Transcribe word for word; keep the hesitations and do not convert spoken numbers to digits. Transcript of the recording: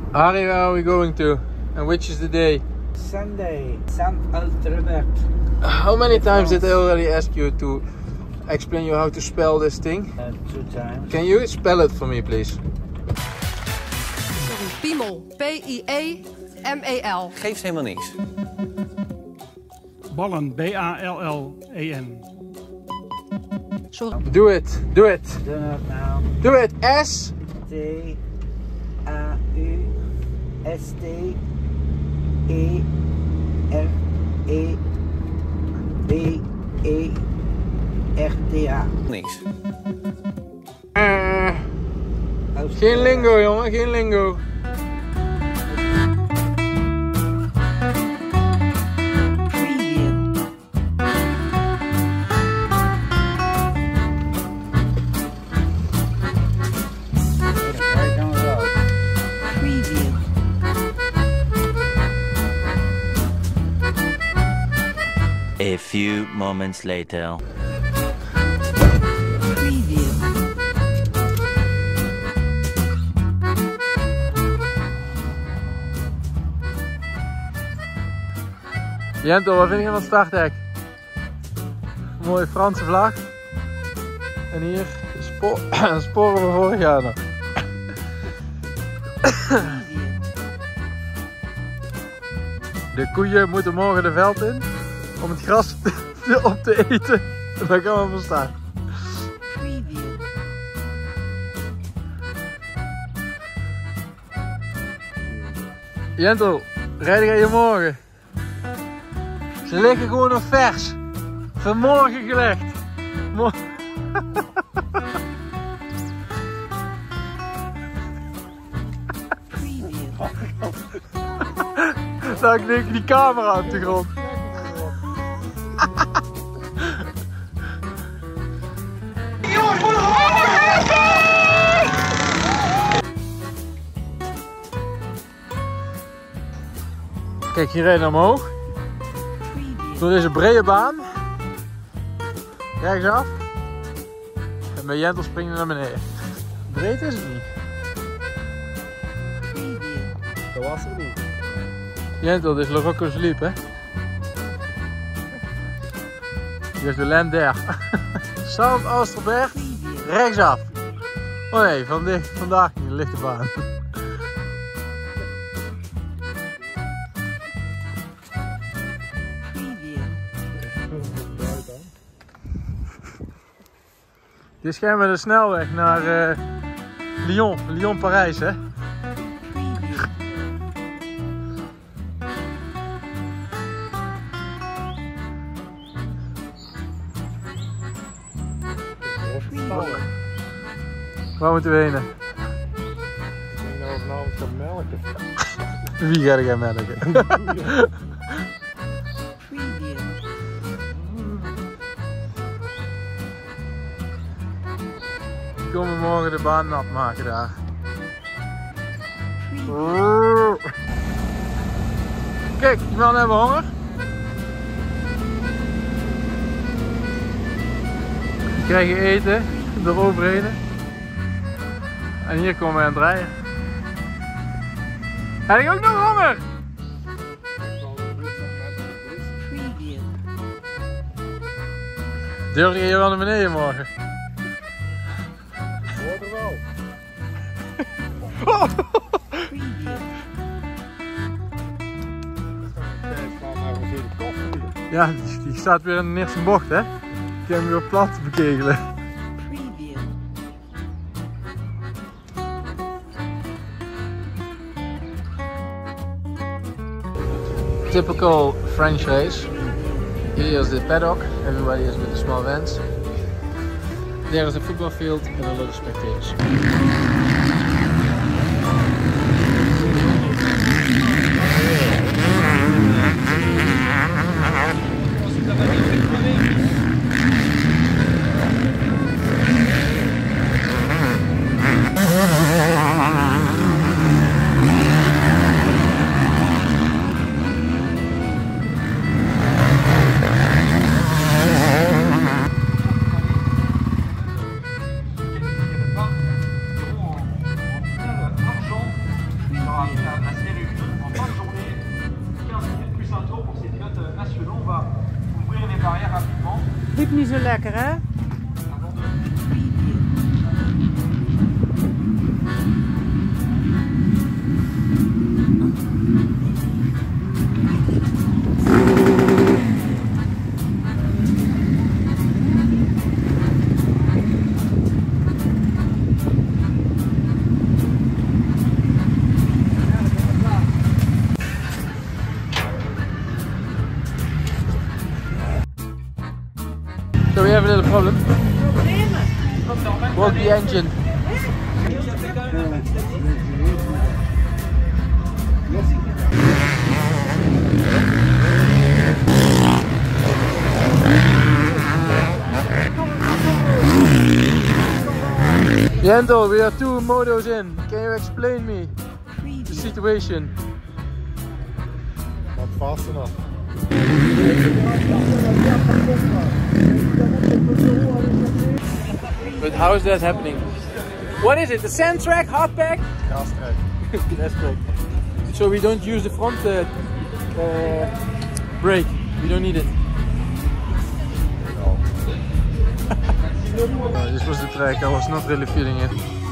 Harry, where are we going to? And which is the day? Sunday, Saint Albert. How many times did I already ask you to explain you how to spell this thing? Uh, two times. Can you spell it for me, please? Piemel. P I E M E L. Geeft helemaal niks. Ballen. B A L L E N. Sorry. Do it. Do it. Do it now. Do it. S. T A U S T E R E B E R T A. Niks. Uh, geen lingo, jongen. Geen lingo. A few moments later. Preview. Jentel, wat vind je van het starthek? Mooie Franse vlag. En hier spo sporen van vorig jaar nog. De koeien moeten morgen de veld in om het gras te, op te eten. Dat kan wel verstaan. Jentel, rijden ga je morgen? Ze liggen gewoon nog vers. Vanmorgen gelegd. Mo Nou, ik denk die camera op de grond. Kijk, hier rijden naar omhoog. Door deze brede baan. Rechtsaf. En bij Jentel springen we naar beneden. Breed is het niet. Dat was het niet. Jentel, dit is Le Rocco Sleep, hè? Hier is de Lander. Saint Alsterbert, rechtsaf. Oh nee, van dicht, vandaag niet, een lichte baan. Dit is schijnbaar de snelweg naar uh, Lyon, Lyon-Parijs, hè? Waar moeten we heen? Ik denk dat we vanavond gaan melken. Wie ga ik gaan melken? We komen morgen de baan nat maken daar. Kijk, die mannen hebben honger. Die krijgen eten eroverheen. En hier komen we aan het rijden. Heb ik ook nog honger? Durf je hier wel naar beneden morgen? Hoort er wel. Ja, die, die staat weer in de eerste bocht, hè? Ik heb hem weer plat bekegelen. Typical French race. Here is the paddock, everybody is with the small vans. There is a football field and a lot of spectators. zit niet zo lekker, hè? So we have a little problem. Broke the engine. Jento, we are two motos in. Can you explain me the situation? Not fast enough. But how is that happening? What is it? The sand track, hard pack? Gas track. Gas track. So we don't use the front uh, uh, brake. We don't need it. No. Uh, this was the track. I was not really feeling it.